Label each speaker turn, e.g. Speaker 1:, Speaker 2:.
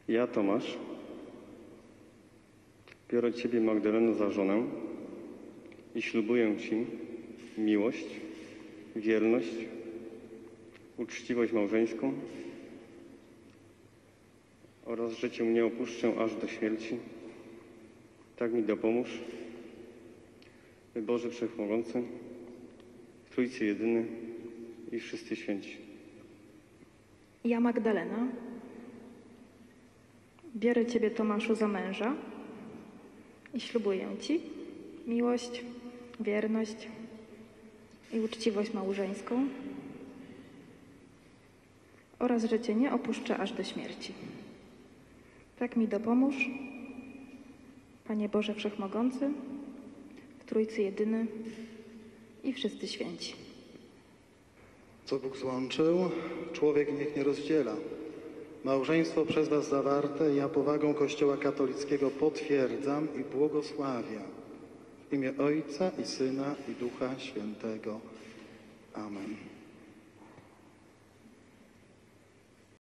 Speaker 1: Ja, Tomasz, biorę Ciebie, Magdaleno, za żonę i ślubuję Ci miłość, wierność, uczciwość małżeńską oraz, że Cię nie opuszczę aż do śmierci. Tak mi dopomóż, Boże Wszechmogący, Trójcy Jedyny i wszyscy święci.
Speaker 2: Ja, Magdalena, biorę Ciebie, Tomaszu, za męża i ślubuję Ci miłość, wierność i uczciwość małżeńską oraz, że Cię nie opuszczę aż do śmierci. Tak mi dopomóż, Panie Boże Wszechmogący, Trójcy Jedyny i wszyscy święci.
Speaker 3: Co Bóg złączył, człowiek niech nie rozdziela. Małżeństwo przez Was zawarte ja powagą Kościoła katolickiego potwierdzam i błogosławiam. W imię Ojca i Syna i Ducha Świętego. Amen.